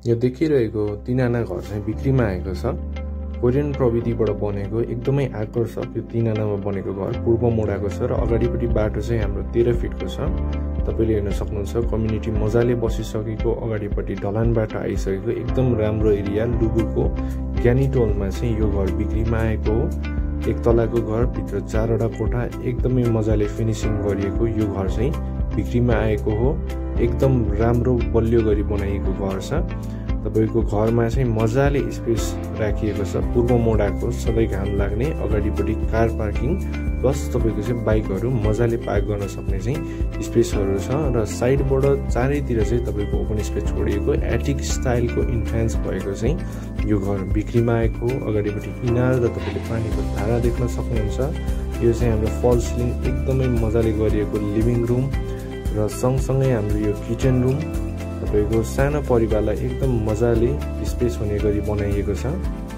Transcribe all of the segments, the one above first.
यो देखिरहेको 3 आना घर चाहिँ बिक्रीमा आएको छ। कोरियन प्रविधिबाट बनेको एकदमै आकर्षक यो 3 आनामा बनेको घर पूर्व मोडाको छ र अगाडिपट्टि बाटो चाहिँ हाम्रो 13 फिटको छ। तपाईले हेर्न सक्नुहुन्छ कम्युनिटी मजाले बसिसकेको, अगाडिपट्टि ढलान बाटो आइसकेको एकदम राम्रो एरिया लुबुको ज्ञानीटोलमा चाहिँ यो घर बिक्रीमा आएको हो। एक तलाको घर, भित्र 4वटा कोठा, एकदमै मजाले फिनिशिङ गरिएको यो घर चाहिँ बिक्रीमा आएको हो। एकदम राम्रो बलियो गरी बनाइएको घर छ। तपाईको घरमा चाहिँ मजाले स्पेस राखिएको छ। पूर्व मोडाको सधैँ घाम लाग्ने, अगाडिपट्टि कार पार्किङ प्लस तपाईको चाहिँ बाइकहरू मजाले पार्क गर्न सक्ने चाहिँ स्पेसहरू छ र साइडबाट चारैतिर चाहिँ तपाईको ओपन स्पेस छोडिएको एटिक स्टाइलको इन्फ्यान्स भएको चाहिँ यो घर बिक्रीमा आएको। अगाडिपट्टि इनार र तपाईले पानीको धारा देख्न सक्नुहुन्छ। यो चाहिँ हाम्रो फल सिलिङ एकदमै मजाले गरिएको लिभिङ रुम र सँगसँगै हाम्रो यो किचन रुम तपाईको सानो परिवारलाई एकदम मजाले स्पेस हुने गरी बनाइएको छ।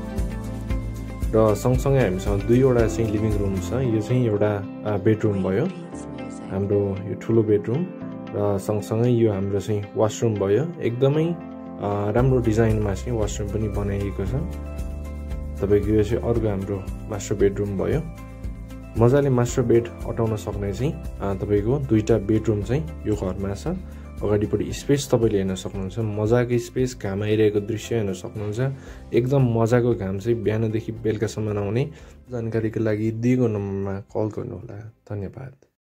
र सँगसँगै हामीसँग 2वटा चाहिँ लिभिङ रुम छ। यो चाहिँ एउटा बेडरुम भयो, हाम्रो यो ठुलो बेडरुम, र सँगसँगै यो हाम्रो चाहिँ वासरुम भयो। एकदमै राम्रो डिजाइनमा चाहिँ वासरुम पनि बनाइएको छ। तपाईको यो चाहिँ अर्को हाम्रो मास्टर बेडरुम भयो। मजाले मास्टर बेड अटाउन सक्ने चाहिँ तपाईको 2टा बेडरुम चाहिँ यो घरमा छ। अगाडिपट्टि स्पेस तपाईले हेर्न सक्नुहुन्छ, मजाको स्पेस, घाम आइरहेको दृश्य हेर्न सक्नुहुन्छ। एकदम मजाको घाम चाहिँ बिहानदेखि बेलुकासम्म आउने। जानकारीको लागि दिएको नम्बरमा कल गर्नुहोला। धन्यवाद।